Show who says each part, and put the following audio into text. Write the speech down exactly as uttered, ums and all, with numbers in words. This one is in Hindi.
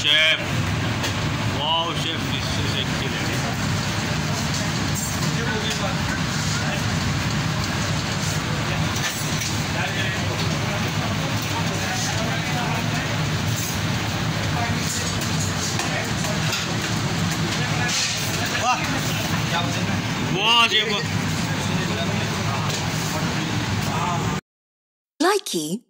Speaker 1: chef. Wow, chef, this is excellent.
Speaker 2: वाह,
Speaker 1: वाह chef.
Speaker 3: Likey